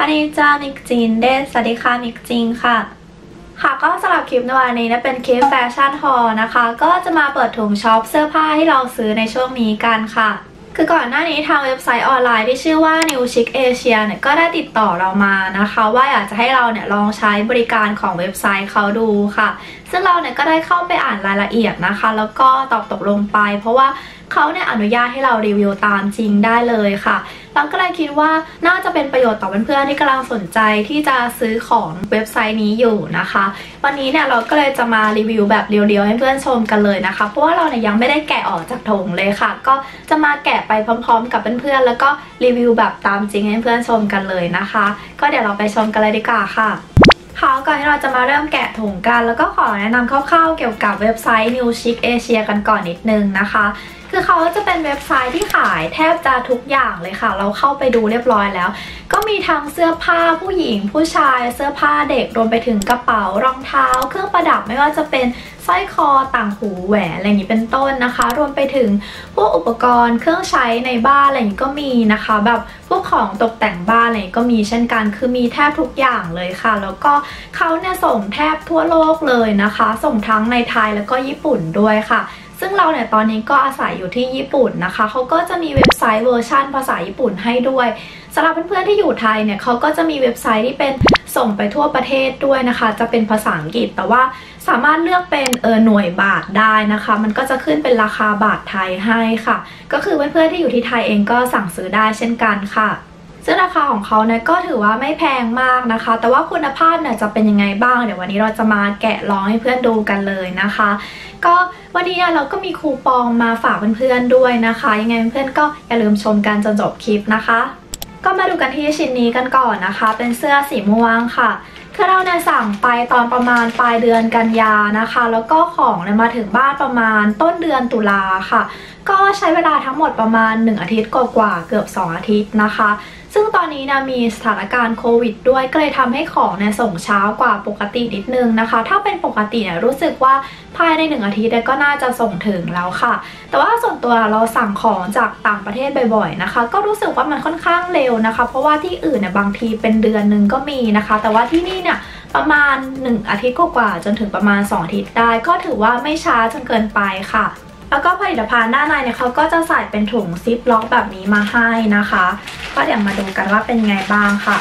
อันนี้จะมิกจีนเดสสวัสดีค่ะมิกจีนค่ะก็สำหรับคลิปในวันนี้เป็นคลิปแฟชั่นฮอลนะคะก็จะมาเปิดถุงช็อปเสื้อผ้าให้เราซื้อในช่วงนี้กันค่ะคือก่อนหน้านี้ทางเว็บไซต์ออนไลน์ที่ชื่อว่า New Chic Asia เนี่ยก็ได้ติดต่อเรามานะคะว่าอยากจะให้เราเนี่ยลองใช้บริการของเว็บไซต์เขาดูค่ะซึ่งเราเนี่ยก็ได้เข้าไปอ่านรายละเอียดนะคะแล้วก็ตอบตกลงไปเพราะว่าเขาเนี่ยอนุญาตให้เรารีวิวตามจริงได้เลยค่ะเราก็เลยคิดว่าน่าจะเป็นประโยชน์ต่อเพื่อนๆที่กำลังสนใจที่จะซื้อของเว็บไซต์นี้อยู่นะคะวันนี้เนี่ยเราก็เลยจะมารีวิวแบบเรียวๆให้เพื่อนชมกันเลยนะคะเพราะว่าเราเนี่ยยังไม่ได้แกะออกจากถุงเลยค่ะก็จะมาแกะไปพร้อมๆกับเพื่อนๆแล้วก็รีวิวแบบตามจริงให้เพื่อนชมกันเลยนะคะก็เดี๋ยวเราไปชมกันเลยดีกว่าค่ะก่อนที่เราจะมาเริ่มแกะถุงกันแล้วก็ขอแนะนำคร่าวๆเกี่ยวกับเว็บไซต์ New Chic Asia กันก่อนนิดนึงนะคะคือเขาจะเป็นเว็บไซต์ที่ขายแทบจะทุกอย่างเลยค่ะเราเข้าไปดูเรียบร้อยแล้วก็มีทั้งเสื้อผ้าผู้หญิงผู้ชายเสื้อผ้าเด็กรวมไปถึงกระเป๋ารองเท้าเครื่องประดับไม่ว่าจะเป็นสร้อยคอต่างหูแหวนอะไรอย่างนี้เป็นต้นนะคะรวมไปถึงพวกอุปกรณ์เครื่องใช้ในบ้านอะไรอย่างนี้ก็มีนะคะแบบพวกของตกแต่งบ้านอะไรก็มีเช่นกันคือมีแทบทุกอย่างเลยค่ะแล้วก็เขาเนี่ยส่งแทบทั่วโลกเลยนะคะส่งทั้งในไทยแล้วก็ญี่ปุ่นด้วยค่ะซึ่งเราเนี่ยตอนนี้ก็อาศัยอยู่ที่ญี่ปุ่นนะคะเขาก็จะมีเว็บไซต์เวอร์ชันภาษาญี่ปุ่นให้ด้วยสำหรับเพื่อนๆที่อยู่ไทยเนี่ยเขาก็จะมีเว็บไซต์ที่เป็นส่งไปทั่วประเทศด้วยนะคะจะเป็นภาษาอังกฤษแต่ว่าสามารถเลือกเป็นหน่วยบาทได้นะคะมันก็จะขึ้นเป็นราคาบาทไทยให้ค่ะก็คือเพื่อนๆที่อยู่ที่ไทยเองก็สั่งซื้อได้เช่นกันค่ะซึ่งราคาของเขาเนี่ยก็ถือว่าไม่แพงมากนะคะแต่ว่าคุณภาพเนี่ยจะเป็นยังไงบ้างเดี๋ยววันนี้เราจะมาแกะลองให้เพื่อนดูกันเลยนะคะก็วันนี้เราก็มีคูปองมาฝากเพื่อนๆด้วยนะคะยังไงเพื่อนๆก็อย่าลืมชมกันจนจบคลิปนะคะก็มาดูกันที่ชิ้นนี้กันก่อนนะคะเป็นเสื้อสีม่วงค่ะคือเราเนี่ยสั่งไปตอนประมาณปลายเดือนกันยานะคะแล้วก็ของเนี่ยมาถึงบ้านประมาณต้นเดือนตุลาค่ะก็ใช้เวลาทั้งหมดประมาณ1อาทิตย์กว่าๆเกือบ2อาทิตย์นะคะซึ่งตอนนี้นะมีสถานการณ์โควิดด้วยก็เลยทำให้ของเนี่ยส่งช้ากว่าปกตินิดนึงนะคะถ้าเป็นปกติเนี่ยรู้สึกว่าภายใน1อาทิตย์ก็น่าจะส่งถึงแล้วค่ะแต่ว่าส่วนตัวเราสั่งของจากต่างประเทศบ่อยๆนะคะก็รู้สึกว่ามันค่อนข้างเร็วนะคะเพราะว่าที่อื่นเนี่ยบางทีเป็นเดือนนึงก็มีนะคะแต่ว่าที่นี่เนี่ยประมาณ1อาทิตย์กว่าจนถึงประมาณ2อาทิตย์ได้ก็ถือว่าไม่ช้าจนเกินไปค่ะแล้วก็ผลิตภัณฑ์ด้านในเนี่ยเขาก็จะใส่เป็นถุงซิปล็อกแบบนี้มาให้นะคะก็เดี๋ยวมาดูกันว่าเป็นไงบ้างค่ะ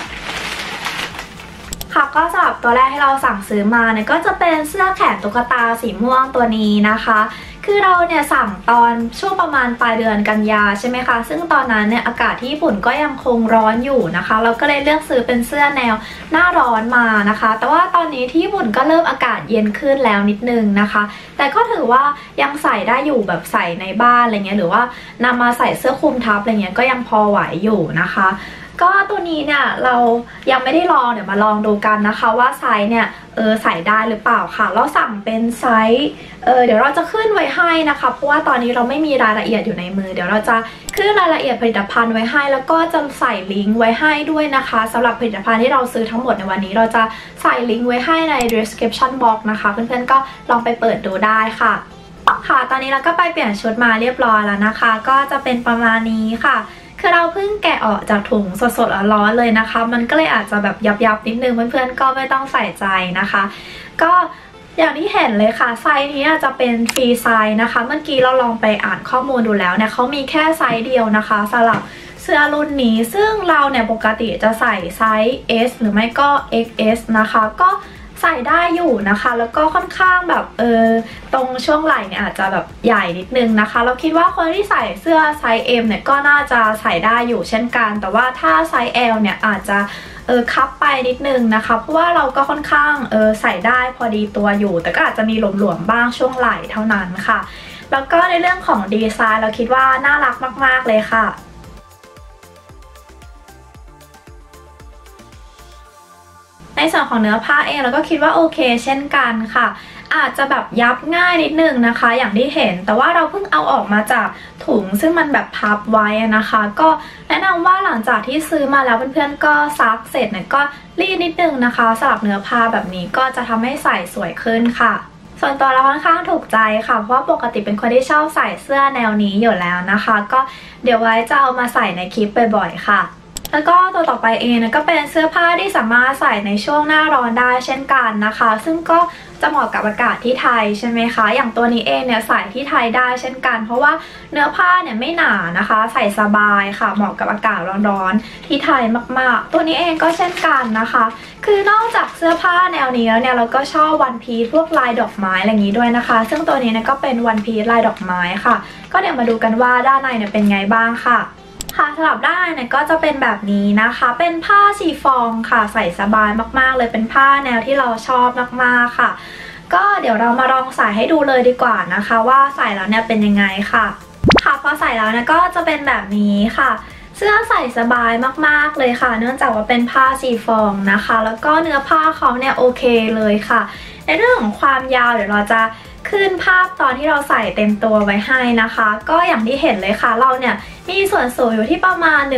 ก็สำหรับตัวแรกให้เราสั่งซื้อมาเนี่ยก็จะเป็นเสื้อแขนตุ๊กตาสีม่วงตัวนี้นะคะคือเราเนี่ยสั่งตอนช่วงประมาณปลายเดือนกันยาใช่ไหมคะซึ่งตอนนั้นเนี่ยอากาศที่ญี่ปุ่นก็ยังคงร้อนอยู่นะคะเราก็เลยเลือกซื้อเป็นเสื้อแนวหน้าร้อนมานะคะแต่ว่าตอนนี้ที่ญี่ปุ่นก็เริ่มอากาศเย็นขึ้นแล้วนิดนึงนะคะแต่ก็ถือว่ายังใส่ได้อยู่แบบใส่ในบ้านอะไรเงี้ยหรือว่านำมาใส่เสื้อคลุมทับอะไรเงี้ยก็ยังพอไหวอยู่นะคะก็ตัวนี้เนี่ยเรายังไม่ได้ลองเดี๋ยวมาลองดูกันนะคะว่าไซส์เนี่ยใส่ได้หรือเปล่าค่ะเราสั่งเป็นไซส์เดี๋ยวเราจะขึ้นไว้ให้นะคะเพราะว่าตอนนี้เราไม่มีรายละเอียดอยู่ในมือเดี๋ยวเราจะขึ้นรายละเอียดผลิตภัณฑ์ไว้ให้แล้วก็จะใส่ลิงก์ไว้ให้ด้วยนะคะสำหรับผลิตภัณฑ์ที่เราซื้อทั้งหมดในวันนี้เราจะใส่ลิงก์ไว้ให้ใน description box นะคะเพื่อนๆก็ลองไปเปิดดูได้ค่ะตอนนี้เราก็ไปเปลี่ยนชุดมาเรียบร้อยแล้วนะคะก็จะเป็นประมาณนี้ค่ะคือเราเพิ่งแกะออกจากถุงสดๆร้อนๆเลยนะคะมันก็เลยอาจจะแบบยับๆนิดนึงเพื่อนๆก็ไม่ต้องใส่ใจนะคะก็อย่างที่เห็นเลยค่ะไซส์นี้จะเป็นฟรีไซส์นะคะเมื่อกี้เราลองไปอ่านข้อมูลดูแล้วเนี่ยเขามีแค่ไซส์เดียวนะคะสำหรับเสื้อรุ่นนี้ซึ่งเราเนี่ยปกติจะใส่ไซส์ S หรือไม่ก็ XS นะคะก็ใส่ได้อยู่นะคะแล้วก็ค่อนข้างแบบตรงช่วงไหล่เนี่ยอาจจะแบบใหญ่นิดนึงนะคะเราคิดว่าคนที่ใส่เสื้อไซส์ M เนี่ยก็น่าจะใส่ได้อยู่เช่นกันแต่ว่าถ้าไซส์ L เนี่ยอาจจะคับไปนิดนึงนะคะเพราะว่าเราก็ค่อนข้างใส่ได้พอดีตัวอยู่แต่ก็อาจจะมีหลวมๆบ้างช่วงไหล่เท่านั้นค่ะแล้วก็ในเรื่องของดีไซน์เราคิดว่าน่ารักมากๆเลยค่ะในส่วนของเนื้อผ้าเองเราก็คิดว่าโอเคเช่นกันค่ะอาจจะแบบยับง่ายนิดนึงนะคะอย่างที่เห็นแต่ว่าเราเพิ่งเอาออกมาจากถุงซึ่งมันแบบพับไว้นะคะก็แนะนำว่าหลังจากที่ซื้อมาแล้วเพื่อนๆก็ซักเสร็จเนี่ยก็รีดนิดนึงนะคะสำหรับเนื้อผ้าแบบนี้ก็จะทำให้ใส่สวยขึ้นค่ะส่วนตัวเราค่อนข้างถูกใจค่ะเพราะว่าปกติเป็นคนที่ชอบใส่เสื้อแนวนี้อยู่แล้วนะคะก็เดี๋ยวไว้จะเอามาใส่ในคลิปบ่อยๆค่ะแล้วก็ตัวต่อไปเองก็เป็นเสื้อผ้าที่สามารถใส่ในช่วงหน้าร้อนได้เช่นกันนะคะซึ่งก็จะเหมาะกับอากาศที่ไทยใช่ไหมคะอย่างตัวนี้เองเนี่ยใส่ที่ไทยได้เช่นกันเพราะว่าเนื้อผ้าเนี่ยไม่หนานะคะใส่สบายค่ะเหมาะกับอากาศร้อนๆที่ไทยมากๆตัวนี้เองก็เช่นกันนะคะคือนอกจากเสื้อผ้าแนวนี้แล้วเนี่ยเราก็ชอบวันพีซพวกลายดอกไม้อะไรอย่างนี้ด้วยนะคะซึ่งตัวนี้ก็เป็นวันพีซลายดอกไม้ค่ะก็เดี๋ยวมาดูกันว่าด้านในเนี่ยเป็นไงบ้างค่ะค่ะสำหรับด้านเนี่ยก็จะเป็นแบบนี้นะคะเป็นผ้าชีฟองค่ะใส่สบายมากๆเลยเป็นผ้าแนวที่เราชอบมากๆค่ะก็เดี๋ยวเรามาลองใส่ให้ดูเลยดีกว่านะคะว่าใส่แล้วเนี่ยเป็นยังไงค่ะค่ะพอใส่แล้วเนี่ยก็จะเป็นแบบนี้ค่ะเสื้อใส่สบายมากๆเลยค่ะเนื่องจากว่าเป็นผ้าชีฟองนะคะแล้วก็เนื้อผ้าเขาเนี่ยโอเคเลยค่ะในเรื่องของความยาวเดี๋ยวเราจะขึ้นภาพตอนที่เราใส่เต็มตัวไว้ให้นะคะก็อย่างที่เห็นเลยค่ะเราเนี่ยมีส่วนสูงอยู่ที่ประมาณ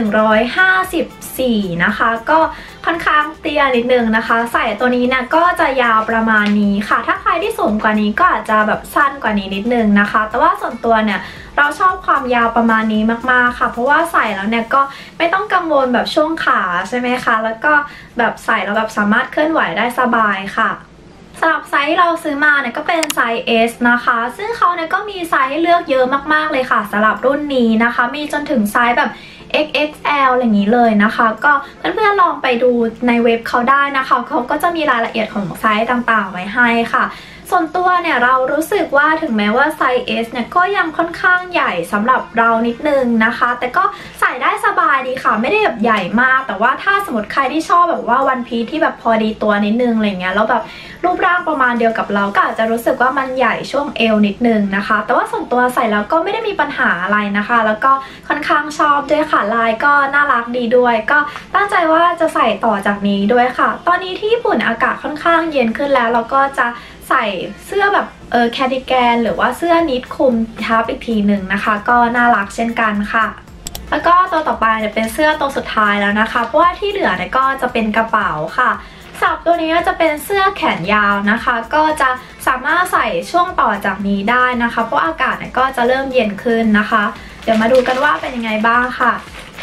154นะคะก็ค่อนข้างเตี้ยนิดนึงนะคะใส่ตัวนี้เนี่ยก็จะยาวประมาณนี้ค่ะถ้าใครที่สูงกว่านี้ก็อาจจะแบบสั้นกว่านี้นิดนึงนะคะแต่ว่าส่วนตัวเนี่ยเราชอบความยาวประมาณนี้มากๆค่ะเพราะว่าใส่แล้วเนี่ยก็ไม่ต้องกังวลแบบช่วงขาใช่ไหมคะแล้วก็แบบใส่แล้วแบบสามารถเคลื่อนไหวได้สบายค่ะสำหรับไซส์ที่เราซื้อมาเนี่ยก็เป็นไซส์ S นะคะซึ่งเขาเนี่ยก็มีไซส์ให้เลือกเยอะมากๆเลยค่ะสำหรับรุ่นนี้นะคะมีจนถึงไซส์แบบ XXL อะไรอย่างนี้เลยนะคะก็เพื่อนๆลองไปดูในเว็บเขาได้นะคะเขาก็จะมีรายละเอียดของไซส์ต่างๆไว้ให้ค่ะส่วนตัวเนี่ยเรารู้สึกว่าถึงแม้ว่าไซส์ S เนี่ยก็ยังค่อนข้างใหญ่สำหรับเรานิดนึงนะคะแต่ก็ใส่ได้สบายดีค่ะไม่ได้แบบใหญ่มากแต่ว่าถ้าสมมติใครที่ชอบแบบว่าวันพีซที่แบบพอดีตัวนิดนึงอะไรเงี้ยแล้วแบบรูปร่างประมาณเดียวกับเราก็อาจจะรู้สึกว่ามันใหญ่ช่วงเอวนิดนึงนะคะแต่ว่าส่วนตัวใส่แล้วก็ไม่ได้มีปัญหาอะไรนะคะแล้วก็ค่อนข้างชอบด้วยค่ะลายก็น่ารักดีด้วยก็ตั้งใจว่าจะใส่ต่อจากนี้ด้วยค่ะตอนนี้ที่ญี่ปุ่นอากาศค่อนข้างเย็นขึ้นแล้วเราก็จะใส่เสื้อแบบแคร์ดิแกนหรือว่าเสื้อนิดคลุมทับอีกทีหนึ่งนะคะก็น่ารักเช่นกันค่ะแล้วก็ตัวต่อไปเนี่ยเป็นเสื้อตัวสุดท้ายแล้วนะคะเพราะว่าที่เหลือเนี่ยก็จะเป็นกระเป๋าค่ะสับตัวนี้จะเป็นเสื้อแขนยาวนะคะก็จะสามารถใส่ช่วงต่อจากนี้ได้นะคะเพราะอากาศเนี่ยก็จะเริ่มเย็นขึ้นนะคะเดี๋ยวมาดูกันว่าเป็นยังไงบ้างค่ะ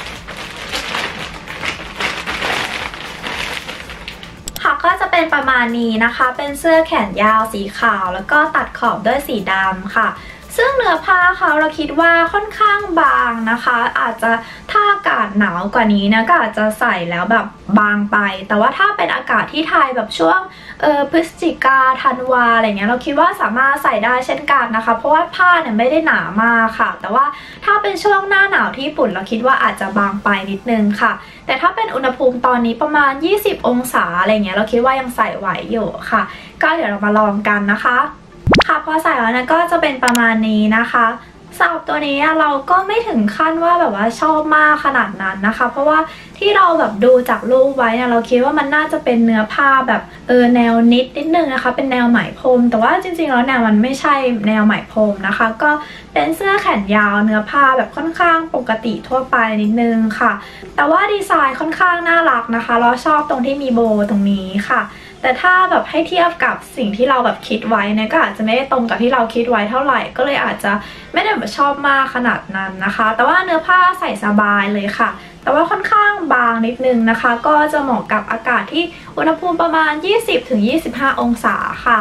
ก็จะเป็นประมาณนี้นะคะเป็นเสื้อแขนยาวสีขาวแล้วก็ตัดขอบด้วยสีดำค่ะซึ่งเนื้อผ้าเขาเราคิดว่าค่อนข้างบางนะคะอาจจะถ้าอากาศหนาวกว่านี้นะก็อาจจะใส่แล้วแบบบางไปแต่ว่าถ้าเป็นอากาศที่ไทยแบบช่วงพฤศจิกาธันวาอะไรเงี้ยเราคิดว่าสามารถใส่ได้เช่นกันนะคะเพราะว่าผ้าเนี่ยไม่ได้หนามากค่ะแต่ว่าถ้าเป็นช่วงหน้าหนาวที่ญี่ปุ่นเราคิดว่าอาจจะบางไปนิดนึงค่ะแต่ถ้าเป็นอุณหภูมิตอนนี้ประมาณ20องศาอะไรเงี้ยเราคิดว่ายังใส่ไหวอยู่ค่ะก็เดี๋ยวเรามาลองกันนะคะค่ะพอใส่แล้วนะก็จะเป็นประมาณนี้นะคะสำหรับตัวนี้เราก็ไม่ถึงขั้นว่าแบบว่าชอบมากขนาดนั้นนะคะเพราะว่าที่เราแบบดูจากรูปไว้เนี่ยเราคิดว่ามันน่าจะเป็นเนื้อผ้าแบบแนวนิดนึงนะคะเป็นแนวไหมพรมแต่ว่าจริงๆแล้วแนวมันไม่ใช่แนวไหมพรมนะคะก็เป็นเสื้อแขนยาวเนื้อผ้าแบบค่อนข้างปกติทั่วไปนิดนึงค่ะแต่ว่าดีไซน์ค่อนข้างน่ารักนะคะเราชอบตรงที่มีโบตรงนี้ค่ะแต่ถ้าแบบให้เทียบกับสิ่งที่เราแบบคิดไว้เนี่ยก็อาจจะไม่ได้ตรงกับที่เราคิดไว้เท่าไหร่ก็เลยอาจจะไม่ได้แบบชอบมากขนาดนั้นนะคะแต่ว่าเนื้อผ้าใส่สบายเลยค่ะแต่ว่าค่อนข้างบางนิดนึงนะคะก็จะเหมาะกับอากาศที่อุณหภูมิประมาณ 20-25 องศาค่ะ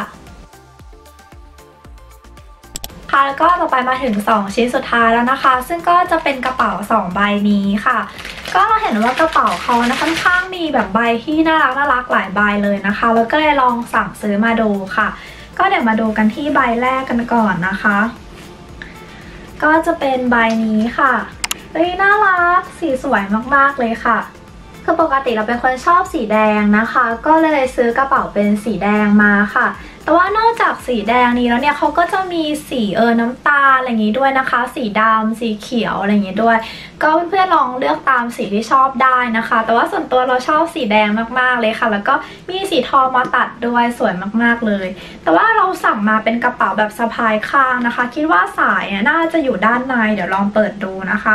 ค่ะแล้วก็ต่อไปมาถึง2ชิ้นสุดท้ายแล้วนะคะซึ่งก็จะเป็นกระเป๋า2ใบนี้ค่ะก็เราเห็นว่ากระเป๋าเขานะค่อนข้างมีแบบใบที่น่ารักหลายใบเลยนะคะแล้วก็เลยลองสั่งซื้อมาดูค่ะก็เดี๋ยวมาดูกันที่ใบแรกกันก่อนนะคะก็จะเป็นใบนี้ค่ะน่ารักสีสวยมากๆเลยค่ะคือปกติเราเป็นคนชอบสีแดงนะคะก็เลยซื้อกระเป๋าเป็นสีแดงมาค่ะแต่ว่านอกจากสีแดงนี้แล้วเนี่ยเขาก็จะมีสีน้ำตาลอะไรอย่างนี้ด้วยนะคะสีดำสีเขียวอะไรอย่างนี้ด้วยก็เพื่อนๆลองเลือกตามสีที่ชอบได้นะคะแต่ว่าส่วนตัวเราชอบสีแดงมากๆเลยค่ะแล้วก็มีสีทองมาตัดด้วยสวยมากๆเลยแต่ว่าเราสั่งมาเป็นกระเป๋าแบบสะพายข้างนะคะคิดว่าสายน่าจะอยู่ด้านในเดี๋ยวลองเปิดดูนะคะ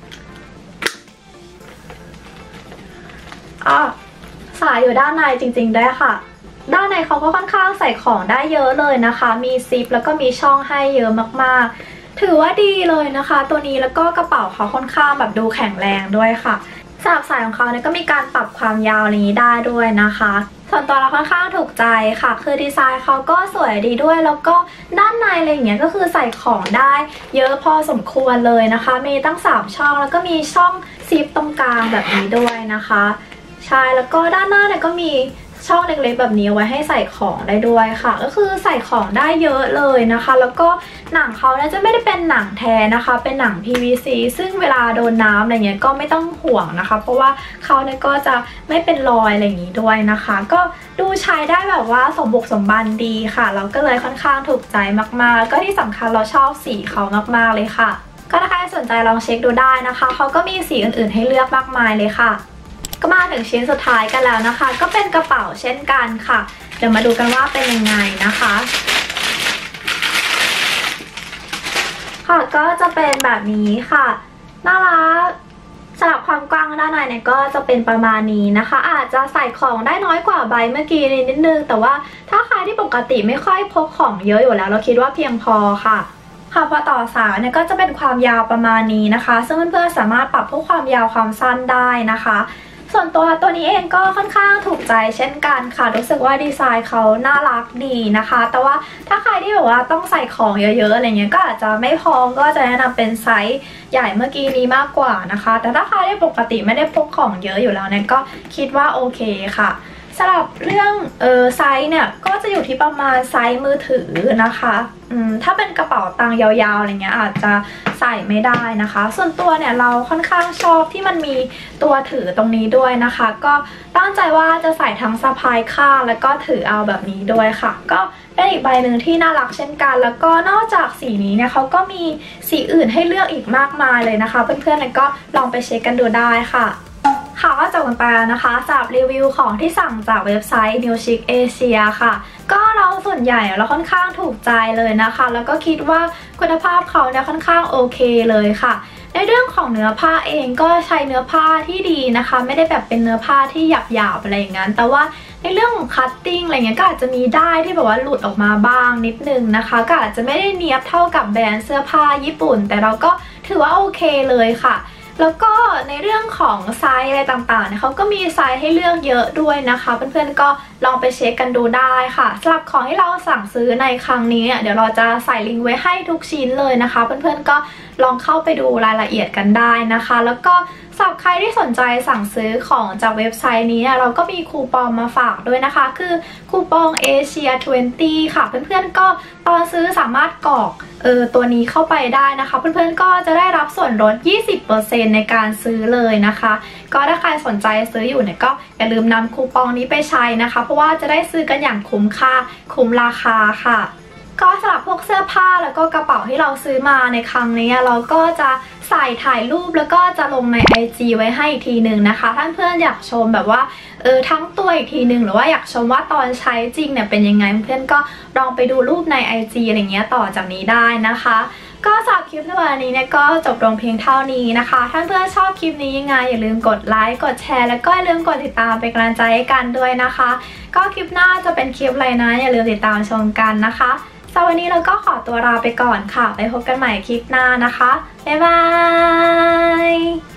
สายอยู่ด้านในจริงๆด้วยค่ะด้านในเขาก็ค่อนข้างใส่ของได้เยอะเลยนะคะมีซิปแล้วก็มีช่องให้เยอะมากๆถือว่าดีเลยนะคะตัวนี้แล้วก็กระเป๋าเขาค่อนข้างแบบดูแข็งแรงด้วยค่ะสำหรับสายของเขาเนี่ยก็มีการปรับความยาวอะไรนี้ได้ด้วยนะคะส่วนตัวเราค่อนข้างถูกใจค่ะคือดีไซน์เขาก็สวยดีด้วยแล้วก็ด้านในอะไรอย่างเงี้ยก็คือใส่ของได้เยอะพอสมควรเลยนะคะมีตั้ง3ช่องแล้วก็มีช่องซิปตรงกลางแบบนี้ด้วยนะคะใช่แล้วก็ด้านหน้าเนี่ยก็มีช่องเล็กๆแบบนี้ไว้ให้ใส่ของได้ด้วยค่ะก็คือใส่ของได้เยอะเลยนะคะแล้วก็หนังเขาเนี่ยจะไม่ได้เป็นหนังแท้นะคะเป็นหนัง PVC ซึ่งเวลาโดนน้ำอะไรเงี้ยก็ไม่ต้องห่วงนะคะเพราะว่าเขาเนี่ยก็จะไม่เป็นรอยอะไรอย่างนี้ด้วยนะคะก็ดูใช้ได้แบบว่าสมบุกสมบันดีค่ะเราก็เลยค่อนข้างถูกใจมากๆก็ที่สำคัญเราชอบสีเขามากๆเลยค่ะก็ถ้าใครสนใจลองเช็คดูได้นะคะเขาก็มีสีอื่นๆให้เลือกมากมายเลยค่ะก็มาถึงชิ้นสุดท้ายกันแล้วนะคะก็เป็นกระเป๋าเช่นกันค่ะเดี๋ยวมาดูกันว่าเป็นยังไงนะคะค่ะก็จะเป็นแบบนี้ค่ะน่ารักสำหรับความกว้างด้านในเนี่ยก็จะเป็นประมาณนี้นะคะอาจจะใส่ของได้น้อยกว่าใบเมื่อกี้นิดนึงแต่ว่าถ้าใครที่ปกติไม่ค่อยพกของเยอะอยู่แล้วเราคิดว่าเพียงพอค่ะพอต่อสายเนี่ยก็จะเป็นความยาวประมาณนี้นะคะซึ่งเพื่อนๆสามารถปรับพวกความยาวความสั้นได้นะคะส่วนตัวนี้เองก็ค่อนข้างถูกใจเช่นกันค่ะรู้สึกว่าดีไซน์เขาน่ารักดีนะคะแต่ว่าถ้าใครที่แบบว่าต้องใส่ของเยอะๆอะไรเงี้ยก็อาจจะไม่พอก็จะแนะนำเป็นไซส์ใหญ่เมื่อกี้นี้มากกว่านะคะแต่ถ้าใครที่ปกติไม่ได้พกของเยอะอยู่แล้วเนี่ยก็คิดว่าโอเคค่ะสำหรับเรื่องไซส์เนี่ยก็จะอยู่ที่ประมาณไซส์มือถือนะคะถ้าเป็นกระเป๋าตังค์ยาวๆอะไรเงี้ยอาจจะใส่ไม่ได้นะคะส่วนตัวเนี่ยเราค่อนข้างชอบที่มันมีตัวถือตรงนี้ด้วยนะคะก็ตั้งใจว่าจะใส่ทั้งสะพายข้างแล้วก็ถือเอาแบบนี้ด้วยค่ะก็เป็นอีกใบหนึ่งที่น่ารักเช่นกันแล้วก็นอกจากสีนี้เนี่ยเขาก็มีสีอื่นให้เลือกอีกมากมายเลยนะคะเพื่อนๆก็ลองไปเช็คกันดูได้ค่ะก็จบกันไปแล้วนะคะสำหรับรีวิวของที่สั่งจากเว็บไซต์ New Chic Asia ค่ะก็เราส่วนใหญ่เราค่อนข้างถูกใจเลยนะคะแล้วก็คิดว่าคุณภาพเขาเนี่ยค่อนข้างโอเคเลยค่ะในเรื่องของเนื้อผ้าเองก็ใช้เนื้อผ้าที่ดีนะคะไม่ได้แบบเป็นเนื้อผ้าที่หยาบๆอะไรอย่างนั้นแต่ว่าในเรื่องของคัตติ้งอะไรเงี้ยก็อาจจะมีได้ที่แบบว่าหลุดออกมาบ้างนิดนึงนะคะก็อาจจะไม่ได้เนียบเท่ากับแบรนด์เสื้อผ้าญี่ปุ่นแต่เราก็ถือว่าโอเคเลยค่ะแล้วก็ในเรื่องของไซส์อะไรต่างๆเนี่ยเขาก็มีไซส์ให้เลือกเยอะด้วยนะคะเพื่อนๆก็ลองไปเช็คกันดูได้ค่ะสำหรับของที่เราสั่งซื้อในครั้งนี้เดี๋ยวเราจะใส่ลิงก์ไว้ให้ทุกชิ้นเลยนะคะเพื่อนๆก็ลองเข้าไปดูรายละเอียดกันได้นะคะแล้วก็สำหรับใครที่สนใจสั่งซื้อของจากเว็บไซต์นี้เราก็มีคูปองมาฝากด้วยนะคะคือคูปองเอเชีย20ค่ะเพื่อนๆก็ตอนซื้อสามารถกรอกตัวนี้เข้าไปได้นะคะเพื่อนๆก็จะได้รับส่วนลด 20% ในการซื้อเลยนะคะก็ถ้าใครสนใจซื้ออยู่เนี่ยก็อย่าลืมนำคูปองนี้ไปใช้นะคะเพราะว่าจะได้ซื้อกันอย่างคุ้มค่าคุ้มราคาค่ะก็สำหรับพวกเสื้อผ้าแล้วก็กระเป๋าที่เราซื้อมาในครั้งนี้เราก็จะใส่ถ่ายรูปแล้วก็จะลงใน IG ไว้ให้อีกทีหนึ่งนะคะถ้าเพื่อนอยากชมแบบว่าทั้งตัวอีกทีหนึ่งหรือว่าอยากชมว่าตอนใช้จริงเนี่ยเป็นยังไงเพื่อนก็ลองไปดูรูปใน IG อะไรเงี้ยต่อจากนี้ได้นะคะก็สำหรับคลิปในวันนี้เนี่ยก็จบลงเพียงเท่านี้นะคะถ้าเพื่อนชอบคลิปนี้ยังไงอย่าลืมกดไลค์กดแชร์แล้วก็อย่าลืมกดติดตามเป็นกำลังใจให้กันด้วยนะคะก็คลิปหน้าจะเป็นคลิปอะไรนะอย่าลืมติดตามชมกันนะคะสำหรับวันนี้เราก็ขอตัวลาไปก่อนค่ะไปพบกันใหม่คลิปหน้านะคะบ๊ายบาย